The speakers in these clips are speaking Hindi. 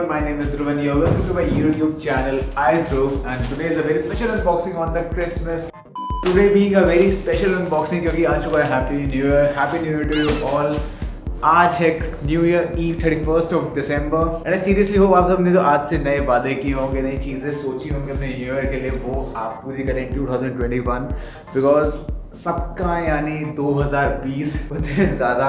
everyone, my name is Dhruvan. You're welcome to my YouTube channel iDhruv, and today is a very special unboxing on the Christmas. Today being a very special unboxing क्योंकि आ चुका है Happy New Year. Happy New Year to you all. आज है New Year Eve 31st of December. And I seriously hope आप सबने जो आज से नए वादे किए होंगे, नई चीज़ें सोची होंगी अपने New Year के लिए, वो आप पूरी करें 2021 because सबका यानी 2020 उतने ज़्यादा,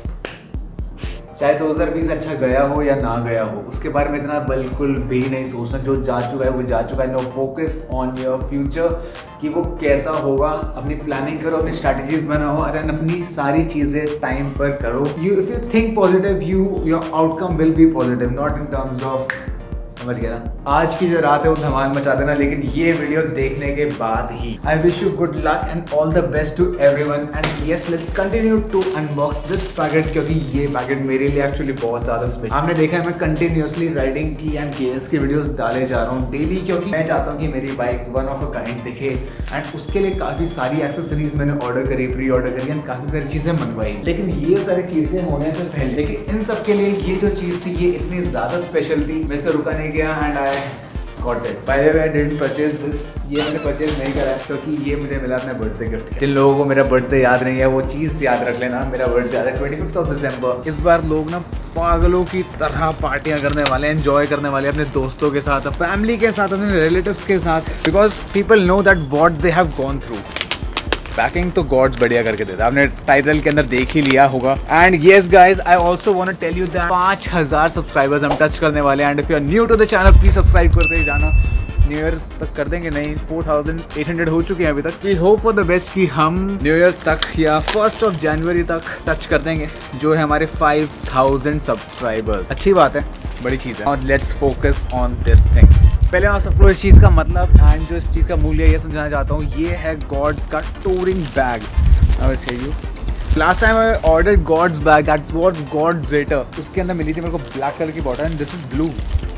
चाहे 2020 अच्छा गया हो या ना गया हो, उसके बारे में इतना बिल्कुल भी नहीं सोचना. जो जा चुका है वो जा चुका है. No focus on your future कि वो कैसा होगा. अपनी प्लानिंग करो, अपनी स्ट्रैटेजीज बनाओ और अपनी सारी चीज़ें टाइम पर करो. If you think positive, your outcome will be positive, not in terms of, समझ गया ना. आज की जो रात है वो धमाल मचा देना, लेकिन ये वीडियो देखने के बाद ही. I wish you good luck and all the best to everyone. And yes, let's continue to unbox this packet क्योंकि ये पैकेट मेरे लिए एक्चुअली बहुत ज़्यादा स्पेशल. आपने देखा है मैं कंटिन्यूसली राइडिंग की एंड गेयर्स की वीडियोस डाले जा रहा हूँ डेली, क्योंकि मैं चाहता हूँ कि मेरी bike one of a kind दिखे. एंड उसके लिए काफ़ी सारी एक्सेसरीज मैंने ऑर्डर करी, प्री ऑर्डर करी एंड काफ़ी सारी चीज़ें मंगवाई. लेकिन ये सारी चीज़ें होने से पहले, लेकिन इन सब के लिए ये जो चीज़ थी ये इतनी ज़्यादा स्पेशल थी, मेरे से रुका नहीं गया. And I got it. By the way, I didn't purchase this. ये मैंने परचेज नहीं करा क्योंकि ये मुझे मिला अपने बर्थडे गिफ्ट. जिन लोगों को मेरा बर्थडे याद नहीं है वो चीज़ याद रख लेना, मेरा बर्थडे आता है 25th of December. इस बार लोग ना पागलों की तरह पार्टियां करने वाले, एंजॉय करने वाले अपने दोस्तों के साथ, फैमिली के साथ, अपने रिलेटिव्स के साथ, because people know that what they have gone through. Packing तो गॉड्स बढ़िया करके देता है, आपने टाइटल के अंदर देख ही लिया होगा. And yes guys, I also want to tell you that 5000 subscribers हम टच करने वाले हैं. And if you are new to the channel please subscribe करते ही जाना. न्यू ईयर तक कर देंगे, नहीं 4800 हो चुके हैं अभी तक. We hope for the best कि हम न्यू ईयर तक या 1st of January तक टच कर देंगे जो है हमारे 5000 सब्सक्राइबर्स. अच्छी बात है, बड़ी चीज़ है. और let's focus on this thing. पहले आप सबको इस चीज़ का मतलब एंड जो इस चीज़ का मूल्य ये समझाना चाहता हूँ. ये है गॉड्स का touring bag. I will tell you, last time I ordered Gods bag, that's what God Zeta. उसके अंदर मिली थी मेरे को ब्लैक कलर की bottle and this is blue.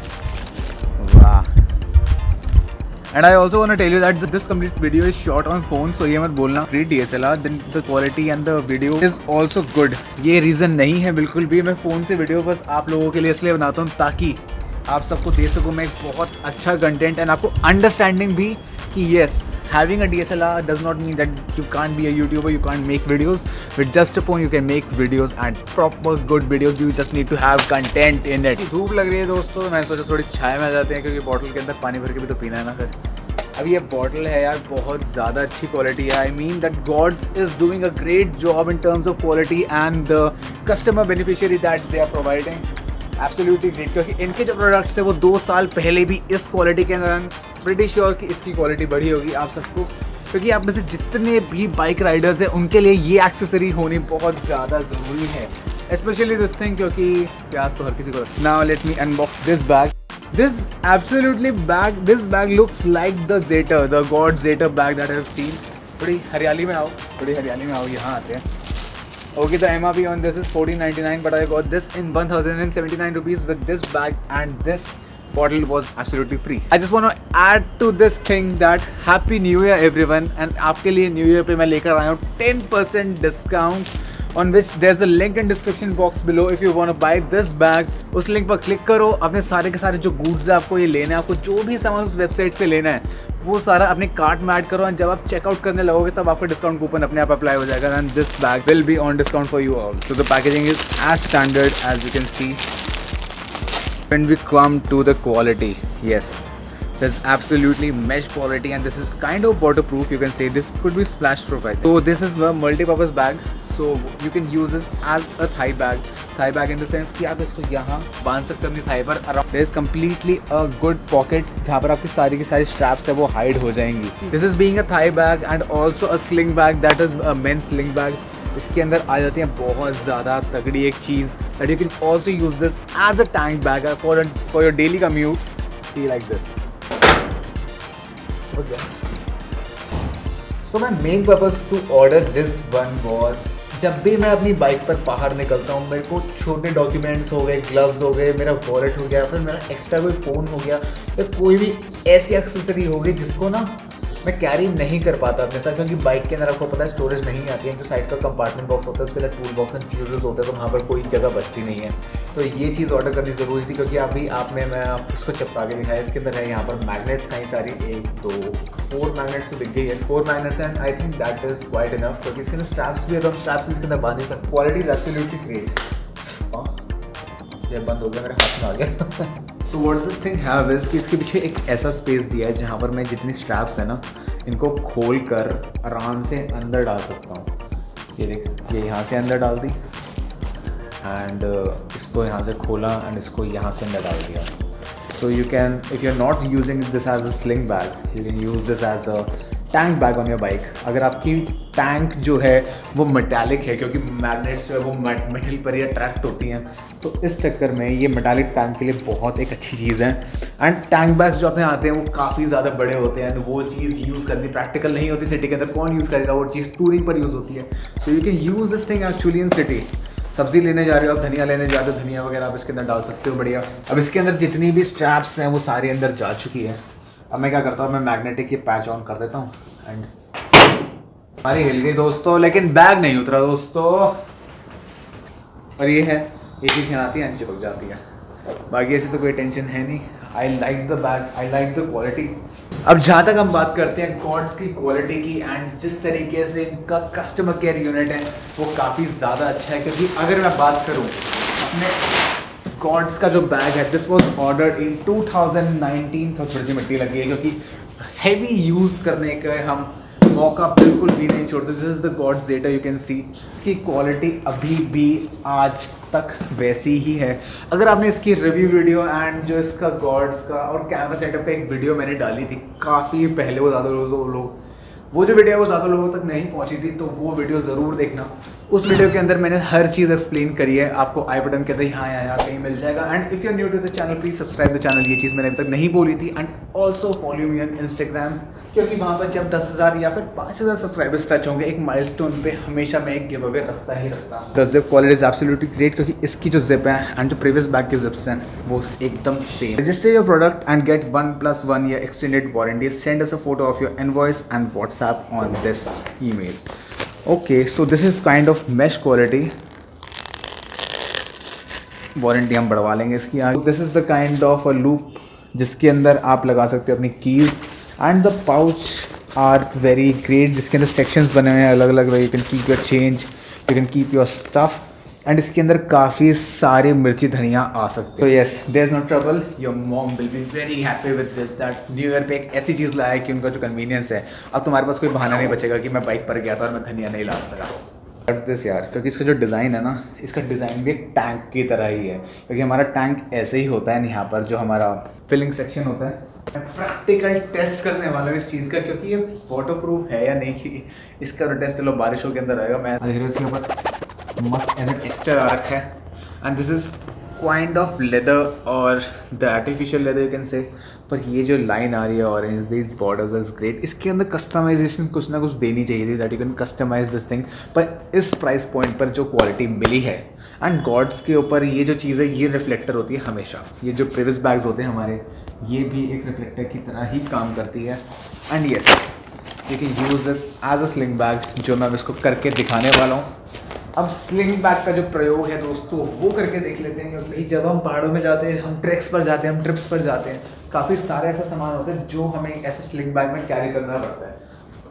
वाह. And I also want to tell you that this complete video is shot on phone, so ये मत बोलना pre DSLR, then the quality and the video is also good. ये रीज़न नहीं है बिल्कुल भी. मैं फ़ोन से वीडियो बस आप लोगों के लिए इसलिए बनाता हूँ ताकि आप सबको दे सकूँ मैं एक बहुत अच्छा कंटेंट एंड आपको अंडरस्टैंडिंग भी कि yes, having a DSLR does not mean that you can't be a YouTuber, you can't make videos. With just a phone you can make videos and proper good videos. You just need to have content in it. धूप लग रही है दोस्तों, मैंने सोचा थोड़ी छाया में आ जाते हैं क्योंकि बॉटल के अंदर पानी भर के भी तो पीना है ना. फिर अब ये बॉटल है यार, बहुत ज़्यादा अच्छी क्वालिटी है. I mean that Gods is doing a great job in terms of quality and the customer beneficiary that they are providing. Absolutely great, क्योंकि इनके जो प्रोडक्ट्स है वो 2 साल पहले भी इस क्वालिटी के अंदर, प्रीटी श्योर कि इसकी क्वालिटी बढ़ी होगी आप सबको, क्योंकि आप में से जितने भी बाइक राइडर्स हैं उनके लिए ये एक्सेसरी होनी बहुत ज़्यादा ज़रूरी है. स्पेशली दिस थिंग, क्योंकि प्यास तो हर किसी को. Now let me unbox this bag. This absolutely bag, this bag looks like the Zeta, the God Zeta bag that I have seen. थोड़ी हरियाली में आओ, थोड़ी हरियाली में आओ, यहाँ आते हैं. Okay, the MRP on this is 1499, but I got this in 1079 rupees with this bag, and this bottle was absolutely free. I just want to add to this thing that Happy New Year everyone, and आपके लिए New Year पे मैं लेकर आया हूँ 10% discount on which there's a link in description box below if you want to buy this bag. उस लिंक पर क्लिक करो, अपने सारे के सारे जो गुड्स है आपको ये लेना है, आपको जो भी सामान उस वेबसाइट से लेना है वो सारा अपने कार्ट में ऐड करो. और जब आप चेकआउट करने लगोगे तब आपका डिस्काउंट कूपन अपने आप अप्लाई हो जाएगा. And this bag will be on discount for you all. So the packaging is as standard as you can see. When we come to the quality, yes, there's absolutely mesh quality and this is kind of waterproof. You can say this could be splash proof. So this is a multi-purpose bag, so you can use this as a thigh bag. Thigh bag in the sense कि आप इसको यहाँ बांध सकते हो अपनी थाई पर. There is completely a good pocket जहाँ पर आपकी सारी की सारी straps है वो hide हो जाएंगी. This is being a thigh bag and also a sling bag, that is a men's sling bag. इसके अंदर आ जाती है बहुत ज़्यादा तगड़ी एक चीज़ that you can also use this as a tank bag for your daily commute. See like this. Okay. So my main purpose to order this one was, जब भी मैं अपनी बाइक पर बाहर निकलता हूँ मेरे को छोटे डॉक्यूमेंट्स हो गए, ग्लव्स हो गए, मेरा वॉलेट हो गया, फिर मेरा एक्स्ट्रा कोई फ़ोन हो गया या कोई भी ऐसी एक्सेसरी होगी जिसको ना मैं कैरी नहीं कर पाता अपने साथ, क्योंकि बाइक के अंदर आपको पता है स्टोरेज नहीं आती है। जो साइड का कंपार्टमेंट बॉक्स होता है उसके अंदर टूल बॉक्स एंड फ्यूजेस होते हैं, तो वहाँ पर कोई जगह बचती नहीं है। तो ये चीज़ ऑर्डर करनी ज़रूरी थी, क्योंकि अभी मैं उसको चिपका के दिखाया। इसके अंदर है यहाँ पर मैग्नेट्स कई सारी, 1 2 4 मैग्नेट्स तो दिख गई है, 4 magnets and I think that is quite enough, क्योंकि इसके अंदर स्ट्रैप्स भी है तो हम स्ट्रैप्स इसके अंदर बांध नहीं सकते। Quality is absolutely great. जब बंद हो गया मेरे हाथ में आ गया। So what this thing have is कि इसके पीछे एक ऐसा स्पेस दिया है जहाँ पर मैं जितनी स्ट्रैप्स है ना इनको खोल कर आराम से अंदर डाल सकता हूँ। ये देख, ये यहाँ से अंदर डाल दी एंड इसको यहाँ से खोला एंड इसको यहाँ से अंदर डाल दिया। So you can, if you are not using this as a sling bag, you can use this as a tank bag on your bike. अगर आपकी टैंक जो है वो मेटालिक है, क्योंकि मैग्नेट्स जो है वो मेटल पर ही अट्रैक्ट होती हैं, तो इस चक्कर में ये मेटालिक टैंक के लिए बहुत एक अच्छी चीज़ है। एंड टैंक बैग्स जो अपने आते हैं वो काफ़ी ज़्यादा बड़े होते हैं, वो चीज़ यूज़ करनी प्रैक्टिकल नहीं होती सिटी के अंदर। कौन यूज़ करेगा, वो चीज़ टूरिंग पर यूज़ होती है। So you can use this thing actually in city. सब्जी लेने जा रहे हो आप, धनिया लेने जा रहे हो, धनिया वगैरह आप इसके अंदर डाल सकते हो, बढ़िया। अब इसके अंदर जितनी भी स्ट्रैप्स हैं वो सारी अंदर जा चुकी है। अब मैं क्या करता हूँ, मैं मैग्नेटिक ये पैच ऑन कर देता हूँ एंड हमारी हिल गई दोस्तों, लेकिन बैग नहीं उतरा दोस्तों। और ये है, ये चीज़ यहाँ आती है एंड चिपक जाती है। बाकी ऐसे तो कोई टेंशन है नहीं। I like the bag, I like the quality. अब जहाँ तक हम बात करते हैं गॉड्स की क्वालिटी की एंड जिस तरीके से इनका कस्टमर केयर यूनिट है वो काफ़ी ज़्यादा अच्छा है। क्योंकि अगर मैं बात करूँ अपने गॉड्स का जो बैग है, दिस वॉज ऑर्डर्ड इन 2019। का थोड़ी सी मिट्टी लगी है क्योंकि हैवी यूज़ करने का हम मौका बिल्कुल भी नहीं छोड़ते। This is the Gods Zeta, you can see इसकी क्वालिटी अभी भी आज तक वैसी ही है। अगर आपने इसकी रिव्यू वीडियो एंड जो इसका गॉड्स का और कैमरा सेटअप का एक वीडियो मैंने डाली थी काफ़ी पहले, वो ज़्यादा वो जो वीडियो है वो ज़्यादा लोगों तक नहीं पहुंची थी, तो वो वीडियो ज़रूर देखना। उस वीडियो के अंदर मैंने हर चीज़ एक्सप्लेन करी है, आपको आई बटन के अंदर यहाँ कहीं मिल जाएगा। And if you are new to the channel please subscribe the channel, ये चीज़ मैंने अभी तक नहीं बोली थी। And also follow me on Instagram, क्योंकि वहाँ पर जब 10,000 या फिर 5,000 सब्सक्राइबर्स टच होंगे एक माइलस्टोन पे हमेशा मैं एक गिव अवे रखता ही रखता हूँ। The zip quality is absolutely great, क्योंकि इसकी जो जिप है एंड जो प्रीवियस बैग के जिप्स हैं वो एकदम same. Register your product and get 1+1 year extended warranty. Send us a photo of your invoice and WhatsApp on this email. Okay, so this is kind of mesh quality. Warranty हम बढ़वा लेंगे इसकी आगे। This is the kind of a loop जिसके अंदर आप लगा सकते हो अपनी keys and the pouch are very great, जिसके अंदर सेक्शंस बने हुए हैं अलग अलग। You can keep your change, you can keep your stuff and इसके अंदर काफ़ी सारे मिर्ची धनिया आ सकते हैं। तो yes, there is no trouble, your mom will be very happy with this that new year पे एक ऐसी चीज़ लाया है कि उनका जो कन्वीनियंस है, अब तुम्हारे पास कोई बहाना नहीं बचेगा कि मैं बाइक पर गया था और मैं धनिया नहीं ला सका। बट दिस यार, क्योंकि इसका जो डिज़ाइन है ना, इसका डिज़ाइन भी एक टैंक की तरह ही है, क्योंकि हमारा टैंक ऐसे ही होता है। यहाँ पर जो हमारा फिलिंग सेक्शन होता है, मैं प्रैक्टिकल टेस्ट करने वाला हूँ इस चीज़ का, क्योंकि ये वाटर प्रूफ है या नहीं कि इसका टेस्ट चलो बारिशों के अंदर आएगा। मैं इसके ऊपर मस्त ऐसे टेक्सचर आ रखा है and this is kind of leather और the artificial leather you can say. पर ये जो लाइन आ रही है orange, this borders is great. इसके अंदर कस्टमाइजेशन कुछ ना कुछ देनी चाहिए थी, that you can customize this thing. पर इस प्राइस पॉइंट पर जो क्वालिटी मिली है एंड गॉड्स के ऊपर ये जो चीज़ है ये रिफ्लेक्टर होती है हमेशा। ये जो प्रीवियस बैग्स होते हैं हमारे, ये भी एक रिफ्लेक्टर की तरह ही काम करती है। And yes, you can use this as a sling bag, जो मैं इसको करके दिखाने वाला हूँ। अब स्लिंग बैग का जो प्रयोग है दोस्तों वो करके देख लेते हैं, क्योंकि जब हम पहाड़ों में जाते हैं, हम ट्रैक्स पर जाते हैं, हम ट्रिप्स पर जाते हैं, काफ़ी सारे ऐसा सामान होता है जो हमें ऐसे स्लिंग बैग में कैरी करना पड़ता है।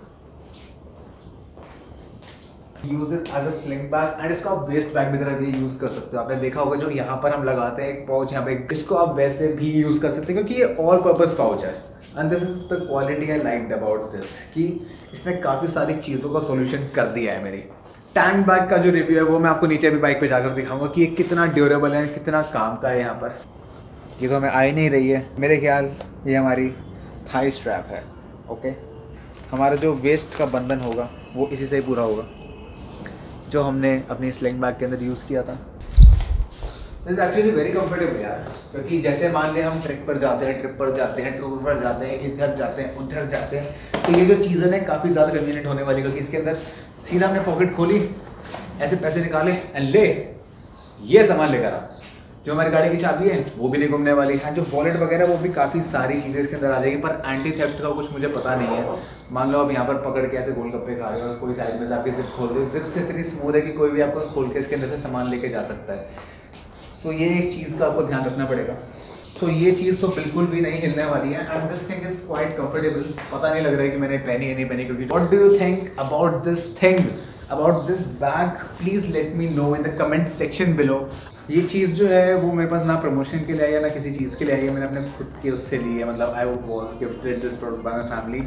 Use it as a sling bag and इसको आप वेस्ट बैग की तरह भी यूज़ कर सकते हो। आपने देखा होगा जो यहाँ पर हम लगाते हैं एक पाउच, यहाँ पे इसको आप वैसे भी यूज़ कर सकते हैं, क्योंकि ये ऑल पर्पज पाउच है। And this is the quality I liked about this, कि इसने काफ़ी सारी चीज़ों का सोल्यूशन कर दिया है मेरी। टैंक बैग का जो रिव्यू है वो मैं आपको नीचे भी बाइक पे जाकर दिखाऊंगा कि ये कितना ड्यूरेबल है, कितना काम का है। यहाँ पर ये तो हमें आ ही नहीं रही है, मेरे ख्याल ये हमारी थाई स्ट्रैप है। ओके, हमारा जो वेस्ट का बंधन होगा वो इसी से ही पूरा होगा, जो हमने अपनी स्लिंग बैग के अंदर यूज़ किया था। दिस एक्चुअली वेरी कंफर्टेबल यार, क्योंकि जैसे मान लें हम ट्रिप पर जाते हैं, ट्रिप पर जाते हैं, टूर पर जाते हैं, इधर जाते हैं, उधर जाते हैं, तो ये जो चीज़ें हैं काफ़ी ज़्यादा कन्वीनियंट होने वाली, क्योंकि इसके अंदर सीधा हमने पॉकेट खोली, ऐसे पैसे निकाले एंड ले, ये सामान लेकर आ। जो हमारी गाड़ी की चाबी है वो भी नहीं घूमने वाली है, जो वॉलेट वगैरह वो भी काफ़ी सारी चीज़ें इसके अंदर आ जाएगी। पर एंटी थेफ्ट का कुछ मुझे पता नहीं है। मान लो आप यहाँ पर पकड़ के ऐसे गोलगप्पे खा रहे हो, कोई साइड में से आपकी जिप खोल दे, जिप से इतनी स्मूथ है कि कोई भी आपको खोल के इसके अंदर से सामान लेके जा सकता है। सो ये एक चीज़ का आपको ध्यान रखना पड़ेगा। सो ये चीज़ तो बिल्कुल भी नहीं हिलने वाली है and this thing is quite comfortable. पता नहीं लग रहा है कि मैंने पहनी है नहीं पहनी, क्योंकि what do you think about this thing, about this bag? Please let me know in the comment section below. ये चीज़ जो है वो मेरे पास ना प्रमोशन के लिए आई है ना किसी चीज़ के लिए आई है, मैंने अपने खुद के उससे ली है। मतलब I was gifted this product by my family.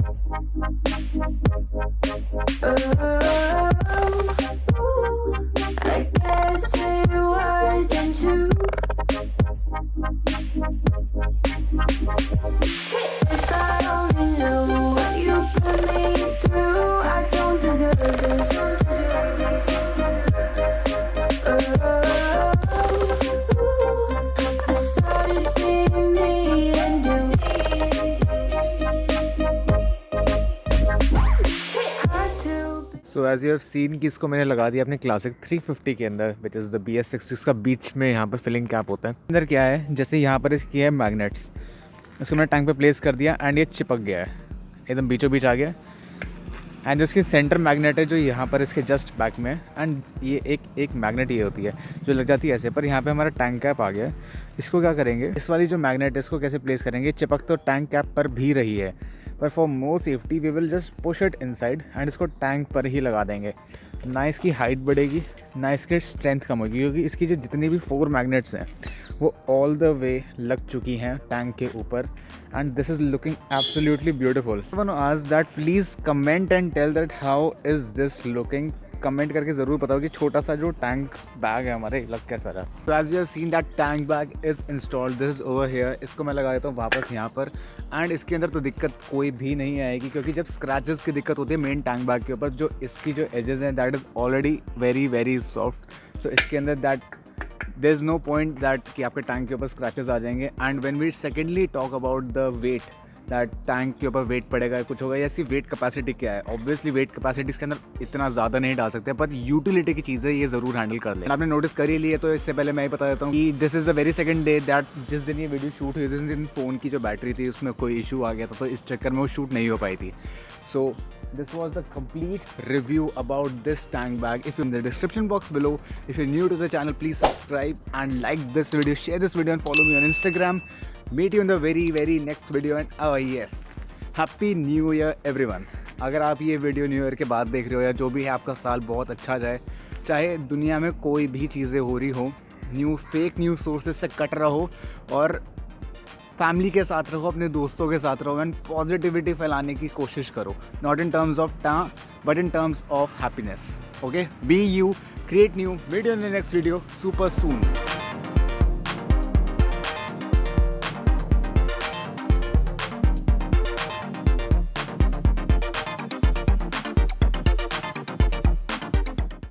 So as you have seen कि इसको मैंने लगा दिया अपने क्लासिक 350 के अंदर, विच इज़ द BS66 का बीच में यहाँ पर फिलिंग कैप होता है। अंदर क्या है, जैसे यहाँ पर इसकी है मैग्नेट्स, इसको मैंने टैंक पे प्लेस कर दिया एंड ये चिपक गया है, एकदम बीचों बीच आ गया। एंड जो इसकी सेंटर मैग्नेट है जो यहाँ पर इसके जस्ट बैक में, एंड ये एक मैग्नेट ये होती है जो लग जाती है ऐसे, पर यहाँ पे हमारा टैंक कैप आ गया। इसको क्या करेंगे, इस वाली जो मैग्नेट है इसको कैसे प्लेस करेंगे, चिपक तो टैंक कैप पर भी रही है, पर for more safety we will just push it inside and इसको टैंक पर ही लगा देंगे। ना इसकी हाइट बढ़ेगी ना इसकी स्ट्रेंथ कम होगी, क्योंकि इसकी जो जितनी भी 4 मैग्नेट्स हैं वो ऑल द वे लग चुकी हैं टैंक के ऊपर and this is looking absolutely beautiful. I want to ask that please comment and tell that how is this looking. Comment करके ज़रूर बताओ कि छोटा सा जो टैंक बैग है हमारे लग कैसा रहा। तो as you have seen that tank bag is installed, this is over here. इसको मैं लगा देता हूँ वापस यहाँ पर एंड इसके अंदर तो दिक्कत कोई भी नहीं आएगी, क्योंकि जब स्क्रैचेस की दिक्कत होती है मेन टैंक बैग के ऊपर, जो इसकी जो एजेस हैं that is already very very soft. So इसके अंदर that there is no point that कि आपके टैंक के ऊपर स्क्रैचेस आ जाएंगे। And when we secondly talk about the weight, that tank के ऊपर वेट पड़ेगा कुछ होगा, या इसकी वेट कैपेसिटी क्या है। ऑब्वियसली वेट कैपेसिटी इसके अंदर इतना ज़्यादा नहीं डाल सकते, पर यूटिलिटी की चीज़ें ये ज़रूर हैंडल कर ले। आपने नोटिस कर ही लिए, तो इससे पहले मैं ही बता देता हूँ कि this is the very second day that जिस दिन ये वीडियो शूट हुई, जिस दिन फ़ोन की जो बैटरी थी उसमें कोई इशू आ गया था, तो इस चक्कर में वो शूट नहीं हो पाई थी। सो this was the complete review about this tank bag. If you're in the description box below, if you're new to the channel, please subscribe and like this video, share this video and follow me on Instagram. Meet you in the very next video and oh yes, happy new year everyone. अगर आप ये वीडियो न्यू ईयर के बाद देख रहे हो या जो भी है, आपका साल बहुत अच्छा जाए, चाहे दुनिया में कोई भी चीज़ें हो रही हो, फेक न्यूज़ सोर्सेज से कट रहो और फैमिली के साथ रहो, अपने दोस्तों के साथ रहो एंड पॉजिटिविटी फैलाने की कोशिश करो, not in terms of but in terms of happiness. Okay, be you, create new, meet you in the next video super soon.